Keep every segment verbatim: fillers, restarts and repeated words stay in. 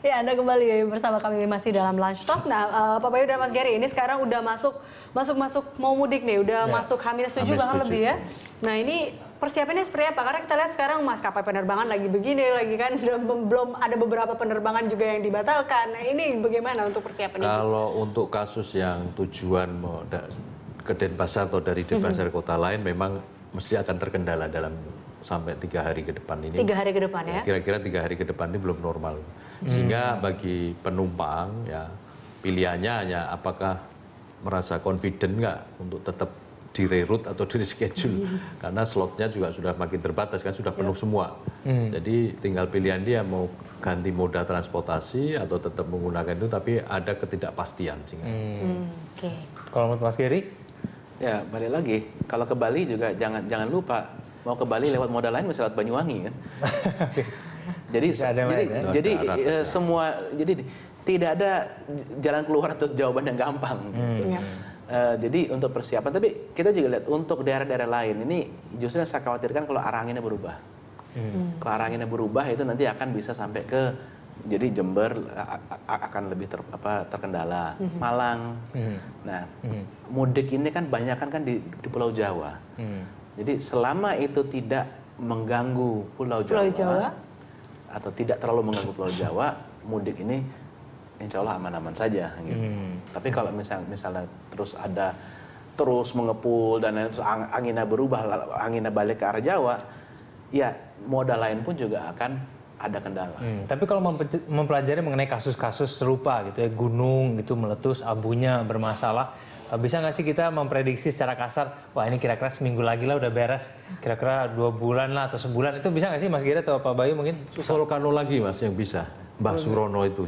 Ya, Anda kembali bersama kami masih dalam Lunch Talk. Nah, uh, Pak Bayu dan Mas Gary, ini sekarang udah masuk masuk masuk mau mudik nih, udah ya. masuk H minus tujuh bahkan lebih ya. Nah, ini persiapannya seperti apa? Karena kita lihat sekarang maskapai penerbangan lagi begini lagi kan, belum ada beberapa penerbangan juga yang dibatalkan. Nah, ini bagaimana untuk persiapannya? Kalau itu? Untuk kasus yang tujuan ke Denpasar atau dari Denpasar mm-hmm. kota lain, memang mesti akan terkendala dalam sampai tiga hari ke depan ini. Tiga hari ke depan ya? Kira-kira tiga hari ke depan ini belum normal. Sehingga bagi penumpang ya pilihannya hanya apakah merasa confident nggak untuk tetap di reroute atau di reschedule. Hmm. Karena slotnya juga sudah makin terbatas kan, sudah penuh ya. semua. Hmm. Jadi tinggal pilihan dia mau ganti moda transportasi atau tetap menggunakan itu, tapi ada ketidakpastian. Hmm. Hmm. Oke. Okay. Kalau menurut Mas Gary? Ya balik lagi, kalau ke Bali juga jangan jangan lupa mau ke Bali lewat moda lain bisa lewat Banyuwangi kan. jadi jadi lain, ya? jadi uh, semua jadi tidak ada jalan keluar atau jawaban yang gampang. Hmm. Gitu. Uh, jadi untuk persiapan, tapi kita juga lihat untuk daerah-daerah lain ini justru yang saya khawatirkan kalau arah anginnya berubah. Hmm. Kalau arah anginnya berubah itu nanti akan bisa sampai ke jadi Jember akan lebih ter, apa, terkendala, mm-hmm. Malang. Mm-hmm. Nah, mm-hmm. mudik ini kan banyak kan, kan di, di Pulau Jawa. Mm-hmm. Jadi selama itu tidak mengganggu Pulau Jawa, Pulau Jawa atau tidak terlalu mengganggu Pulau Jawa, mudik ini insya Allah aman-aman saja. Gitu. Mm-hmm. Tapi kalau misal, misalnya terus ada terus mengepul dan terus anginnya berubah, anginnya balik ke arah Jawa, ya moda lain pun juga akan ada kendala. Hmm, tapi kalau mempelajari mengenai kasus-kasus serupa gitu ya, gunung itu meletus, abunya bermasalah, bisa nggak sih kita memprediksi secara kasar, wah ini kira-kira seminggu lagi lah udah beres, kira-kira dua bulan lah atau sebulan, itu bisa nggak sih Mas Giri atau Pak Bayu mungkin? Volcano lagi Mas yang bisa, Mbah Surono itu.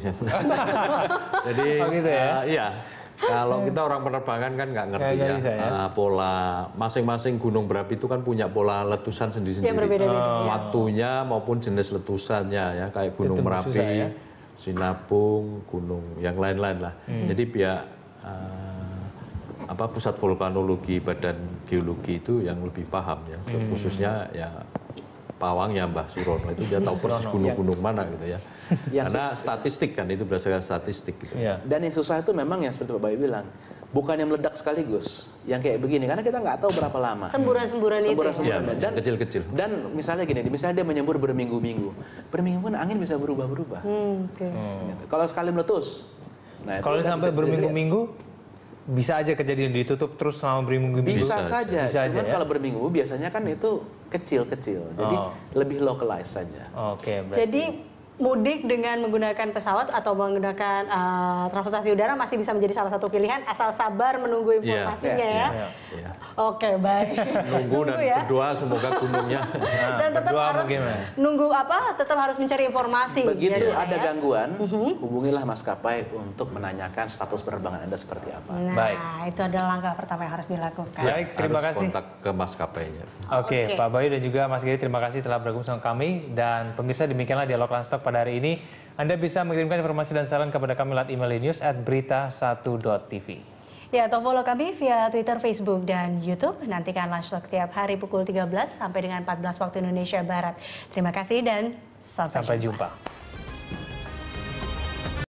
Jadi, oh gitu ya? Uh, iya. Kalau kita orang penerbangan kan nggak ngerti ya, bisa, ya uh, pola masing-masing gunung berapi itu kan punya pola letusan sendiri-sendiri. Ya, berbeda-beda. Uh, waktunya maupun jenis letusannya ya, kayak Gunung Itu Merapi, susah, ya? Sinabung, gunung yang lain-lain lah. Hmm. Jadi pihak uh, apa pusat vulkanologi, badan geologi itu yang lebih paham ya, hmm. khususnya ya pawang ya Mbah Surono itu dia tahu persis gunung-gunung mana gitu ya. Yang karena susah, statistik kan itu berdasarkan statistik gitu. Ya. Dan yang susah itu memang yang seperti Pak Bayu bilang, bukan yang meledak sekaligus, yang kayak begini karena kita nggak tahu berapa lama. Semburan-semburan itu. Semburan-semburan ya, dan kecil-kecil. Dan misalnya gini, misalnya dia menyembur berminggu-minggu, berminggu pun angin bisa berubah-berubah. Hmm, okay. hmm. Kalau sekali meletus, nah kalau sampai berminggu-minggu. Bisa aja kejadian ditutup terus selama berminggu-minggu? Bisa, bisa saja, bisa cuman aja, ya? Kalau berminggu biasanya kan itu kecil-kecil, jadi oh. lebih localized saja. Oke. Okay, jadi mudik dengan menggunakan pesawat atau menggunakan uh, transportasi udara masih bisa menjadi salah satu pilihan, asal sabar menunggu informasinya yeah, yeah, ya. Yeah, yeah. Oke, okay, baik. Nunggu dan ya. berdoa semoga gunungnya. Nah, dan tetap harus gimana? nunggu apa? Tetap harus mencari informasi. Begitu ya, ada ya? gangguan, uh-huh. hubungilah maskapai untuk menanyakan status penerbangan Anda seperti apa. Nah, baik. Itu adalah langkah pertama yang harus dilakukan. Baik, terima harus kasih. Kontak ke maskapainya. Oke, okay, okay. Pak Bayu dan juga Mas Giri, terima kasih telah bergabung sama kami. Dan pemirsa, demikianlah dialog Lunch Talk pada hari ini. Anda bisa mengirimkan informasi dan saran kepada kami lewat email news at berita satu dot t v. Ya, atau follow kami via Twitter, Facebook, dan YouTube. Nantikan Lunch Talk tiap hari pukul tiga belas sampai dengan empat belas waktu Indonesia Barat. Terima kasih dan sampai, sampai jumpa. jumpa.